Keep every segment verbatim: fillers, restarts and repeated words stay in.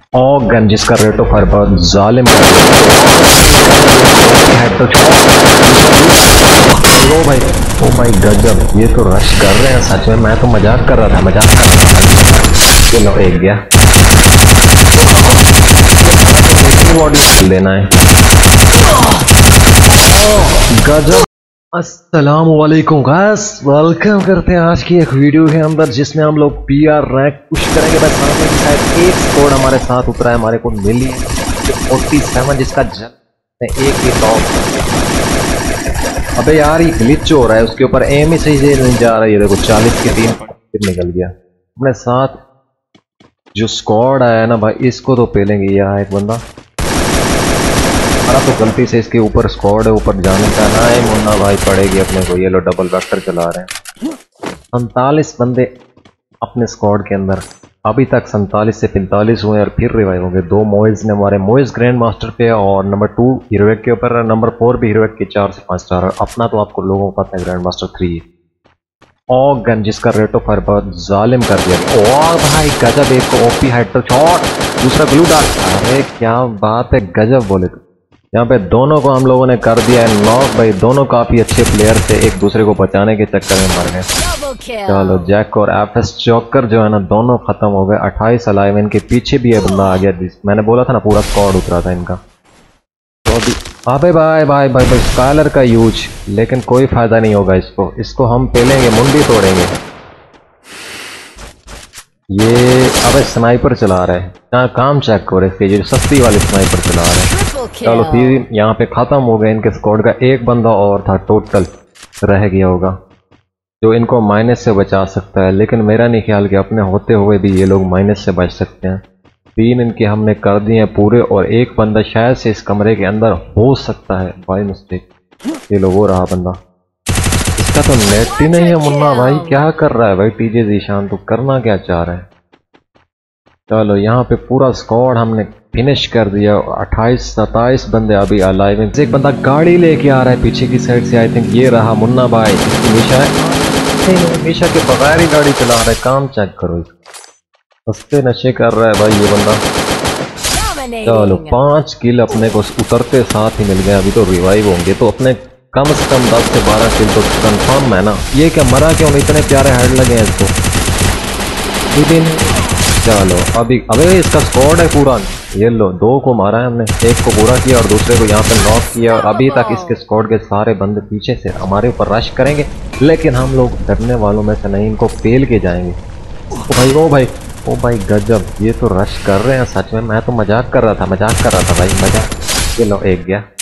और गन जिसका rate of fire बहुत जालिम है तो ओ भाई ओ भाई गजब, ये तो रश कर रहे हैं सच में। मैं तो मजाक कर रहा था मजाक कर रहा था चलो एक गया बॉडी लेना है। गजब। अस्सलाम वालेकुम गाइस, वेलकम करते हैं आज की एक वीडियो के अंदर जिसमें हम लोग पी आर रैंक पुश करेंगे। बस सामने की साइड एक स्कोर हमारे साथ उतरा है, हमारे को मिली है फोर्टी सेवन जिसका जल एक ही टॉप। अबे यार ये ग्लिच हो रहा है, उसके ऊपर एम ही सही से नहीं जा रहा है। ये देखो चालीस के तीन फिर निकल गया। अपने साथ जो स्क्वाड आया है ना भाई, इसको तो पेलेंगे। यहाँ एक बंदा तो गलती से इसके ऊपर स्क्वाड है, ऊपर जाने का ना है मुन्ना भाई, पड़ेगी अपने को। ये लो डबल वेक्टर चला रहे हैं। सैंतालीस बंदे अपने स्क्वाड के अंदर, अभी तक सैंतालीस से पैंतालीस हुए और फिर रिवाइव होंगे। दो मोइज ने हमारे मोइज ग्रैंड मास्टर पे और नंबर टू हीरोइक के ऊपर, नंबर फोर भी हीरोइक के चार से पाँच स्टार। अपना तो आपको लोगों को पता है ग्रैंड मास्टर थ्री और गन जिसका रेट ऑफ फायर बहुत जालिम कर दिया। ओ भाई गजब, एक को ओपी हेड शॉट, दूसरा ग्लू डाल। अरे क्या बात है, गजब बोले तो। यहाँ पे दोनों को हम लोगों ने कर दिया है नॉक भाई। दोनों काफी अच्छे प्लेयर थे, एक दूसरे को बचाने के चक्कर में मर गए। चलो जैक और एफ एस चौकर जो है ना, दोनों खत्म हो गए। अट्ठाईस अलाइव। इनके पीछे भी है बंदा आ गया, मैंने बोला था ना पूरा स्क्वाड उतरा था इनका। तो अभी अबे भाई भाई भाई भाई स्कालर का यूज, लेकिन कोई फायदा नहीं होगा इसको। इसको हम पेलेंगे, मुंडी तोड़ेंगे। ये अबे स्नाइपर चला रहा है, यहाँ काम चेक करो इसके, ये सस्ती वाली स्नाइपर चला रहा है। चलो फिर यहाँ पे खत्म हो गए इनके स्क्वाड का। एक बंदा और था टोटल रह गया होगा जो इनको माइनस से बचा सकता है, लेकिन मेरा नहीं ख्याल कि अपने होते हुए भी ये लोग माइनस से बच सकते हैं। तीन इनके हमने कर दिए हैं पूरे, और एक बंदा शायद से इस कमरे के अंदर हो सकता है बाय मिस्टेक। ये लोग वो रहा बंदा, इसका तो नेट ही नहीं है। मुन्ना भाई क्या कर रहा है भाई, टीजे जीशान तो करना क्या चाह रहा है। चलो यहाँ पे पूरा स्क्वाड हमने फिनिश कर दिया। अट्ठाईस सत्ताईस बंदे अभी अलाइव हैं। एक बंदा गाड़ी लेके आ रहा है पीछे की साइड से, आई थिंक ये रहा मुन्ना भाई। मीशा है, मीशा के बगैर ही गाड़ी चला रहा है। काम चेक करो, सस्ते नशे कर रहा है भाई ये बंदा। चलो पांच किल अपने को उतरते साथ ही मिल गए। अभी तो रिवाइव होंगे तो अपने कम से कम दस से बारह किल तो कंफर्म है ना। ये क्या मरा क्यों, इतने प्यारे हेड लगे हैं इसको। चलो अभी अबे इसका स्क्वाड है पूरा। ये लो दो को मारा है हमने, एक को पूरा किया और दूसरे को यहाँ पे नॉक किया। और अभी तक इसके स्क्वाड के सारे बंदे पीछे से हमारे ऊपर रश करेंगे, लेकिन हम लोग डरने वालों में से नहीं, इनको पेल के जाएंगे। ओ भाई ओ भाई ओ भाई गजब, ये तो रश कर रहे हैं सच में। मैं तो मजाक कर रहा था मजाक कर रहा था भाई मजाक। ये लो एक गया,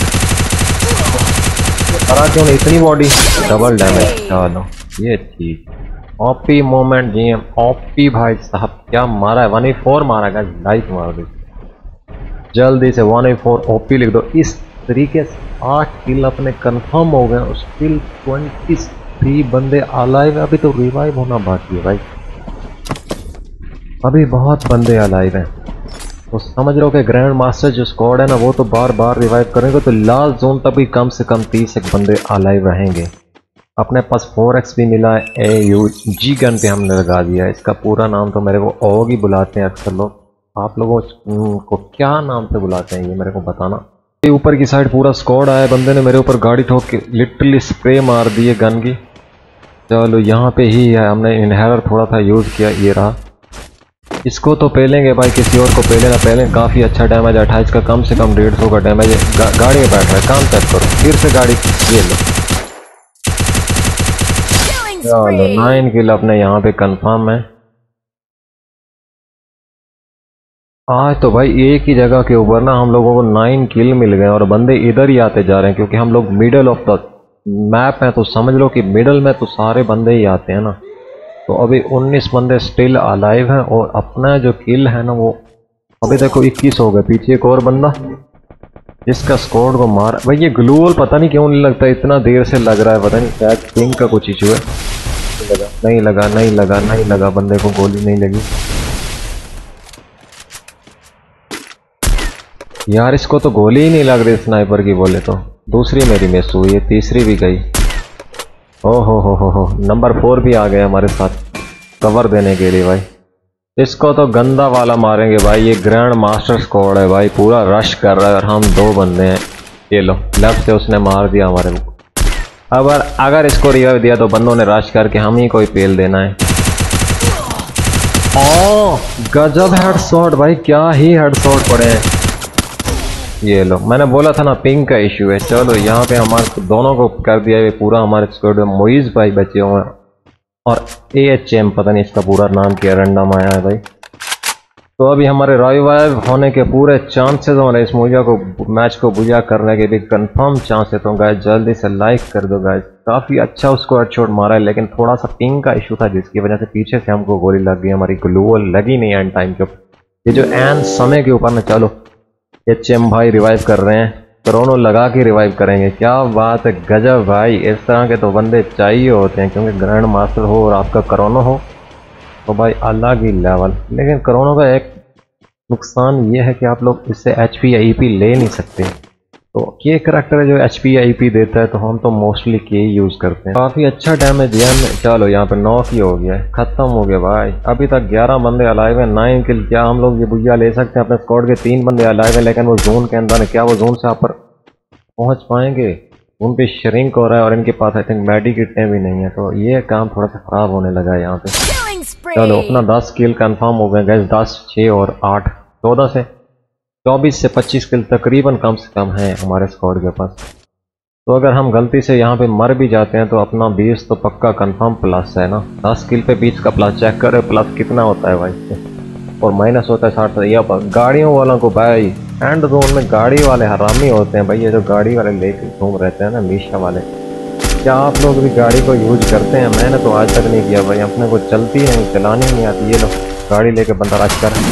करा क्यों नहीं इतनी बॉडी, डबल डैमेज। चलो ये ठीक, OP moment G M OP भाई साहब, क्या मारा है। वन ई फोर मारा गया, लाइट मार दी। जल्दी से वन ई फोर ओपी लिख दो। इस तरीके से आठ किल अपने कंफर्म हो गए और स्टिल ट्वेंटी थ्री बंदे अलाइव है। अभी तो रिवाइव होना बाकी है भाई, अभी बहुत बंदे अलाइव हैं। तो समझ रहे हो कि ग्रैंड मास्टर जो स्क्वाड है ना, वो तो बार बार रिवाइव करेंगे, तो लास्ट जोन तक भी कम से कम तीस एक बंदे अलाइव रहेंगे। अपने पास फोर एक्स भी मिला है, ए यू जी गन पे हमने लगा दिया है। इसका पूरा नाम तो मेरे को ओग ही बुलाते हैं अक्सर लोग। आप लोगों को क्या नाम से बुलाते हैं ये मेरे को बताना। ये ऊपर की साइड पूरा स्क्वाड आया, बंदे ने मेरे ऊपर गाड़ी ठोक के लिटरली स्प्रे मार दी है गन की। चलो यहाँ पे ही है, हमने इनहेलर थोड़ा था यूज़ किया, ये रहा। इसको तो पेलेंगे भाई, किसी और को पेले ना पहले। काफ़ी अच्छा डैमेज, अट्ठाईस का कम से कम डेढ़ सौ का डैमेज है। गा, गाड़ी में बैठ रहा है, काम चेक करो। फिर से गाड़ी, ये लो चलो नाइन किल अपने यहाँ पे कंफर्म है। आज तो भाई एक ही जगह के ऊपर ना हम लोगों को नाइन किल मिल गए, और बंदे इधर ही आते जा रहे हैं क्योंकि हम लोग मिडल ऑफ द मैप है। तो समझ लो कि मिडल में तो सारे बंदे ही आते हैं ना। तो अभी उन्नीस बंदे स्टिल अलाइव हैं, और अपना जो किल है ना वो अभी देखो इक्कीस हो गए। पीछे एक और बंदा जिसका स्क्वाड को मार भाई। ये ग्लूअल पता नहीं क्यों नहीं लगता, इतना देर से लग रहा है, पता नहीं शायद पिंग का कुछ इशू है। लगा नहीं लगा नहीं लगा नहीं लगा बंदे को गोली नहीं लगी यार। इसको तो गोली ही नहीं लग रही स्नाइपर की बोले तो। दूसरी मेरी मिस हुई है, तीसरी भी गई। ओ हो हो हो हो नंबर फोर भी आ गए हमारे साथ कवर देने के लिए भाई। इसको तो गंदा वाला मारेंगे भाई। ये ग्रैंड मास्टर स्क्वाड है भाई, पूरा रश कर रहा है और हम दो बंदे हैं। ये लो लेफ्ट से उसने मार दिया हमारे को। अब अगर इसको रिवाइव दिया तो बंदों ने रश करके हम ही कोई पेल देना है। ओ गजब हेडशॉट भाई, क्या ही हेडशॉट पड़े हैं। ये लो मैंने बोला था ना पिंक का इशू है। चलो यहाँ पे हमारे दोनों को कर दिया है पूरा। हमारे स्क्वाड में मोइज भाई बचे हुए हैं और ए एच एम पता नहीं इसका पूरा नाम क्या, रंडम आया है भाई। तो अभी हमारे रिवाइव होने के पूरे चांसेस हमारे इस मुझा को मैच को बुझा करने के भी कंफर्म चांस है। तो गाइस जल्दी से लाइक कर दो गाइस। काफ़ी अच्छा उसको हेडशॉट मारा है, लेकिन थोड़ा सा पिंग का इशू था जिसकी वजह से पीछे से हमको गोली लग गई। हमारी ग्लूवल लगी नहीं एंड टाइम के ऊपर। ये जो एंड समय के ऊपर ना, चलो एच एम भाई रिवाइव कर रहे हैं, क्रोनो लगा के रिवाइव करेंगे। क्या बात है, गजब भाई। इस तरह के तो बंदे चाहिए होते हैं, क्योंकि ग्रैंड मास्टर हो और आपका क्रोनो हो तो भाई अलग ही लेवल। लेकिन क्रोनो का एक नुकसान ये है कि आप लोग इससे एच पी आई पी ले नहीं सकते। तो ये करैक्टर है जो एच पी आई पी देता है, तो हम तो मोस्टली के ही यूज़ करते हैं। काफ़ी अच्छा डैमेज दिया हमने। चलो यहाँ पे नौ की हो गया है, ख़त्म हो गया भाई। अभी तक ग्यारह बंदे अलाइव हैं, नाइन किल। क्या हम लोग ये बुझा ले सकते हैं? अपने स्क्वाड के तीन बंदे अलाइव हैं, लेकिन वो जोन के अंदर है। क्या वो जोन से आप पर पहुँच पाएंगे? उन पे श्रिंक हो रहा है और इनके पास आई थिंक मेडी किटें भी नहीं है, तो ये काम थोड़ा सा ख़राब होने लगा है यहाँ पे। चलो अपना दस किल कन्फर्म हो गए गैस। दस, छः और आठ, चौदह से चौबीस से पच्चीस किल तकरीबन कम से कम है हमारे स्क्वाड के पास। तो अगर हम गलती से यहाँ पे मर भी जाते हैं तो अपना बीस तो पक्का कंफर्म प्लस है ना। दस किल पे बीस का प्लस चेक करें, प्लस कितना होता है भाई, और माइनस होता है साठ। या गाड़ियों वालों को भाई एंड जोन में गाड़ी वाले हरामी होते हैं भाई। ये जो गाड़ी वाले लेके घूम रहते हैं ना, मीशा वाले। क्या आप लोग भी गाड़ी को यूज करते हैं? मैंने तो आज तक नहीं किया भाई, अपने को चलती नहीं, चलानी नहीं आती। ये लोग गाड़ी लेके बंदा रश कर,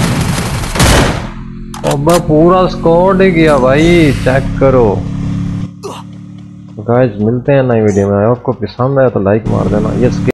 अब पूरा स्क्वाड ही गया भाई, चेक करो। गाइस मिलते हैं नई वीडियो में। आपको पसंद आया तो लाइक मार देना। ये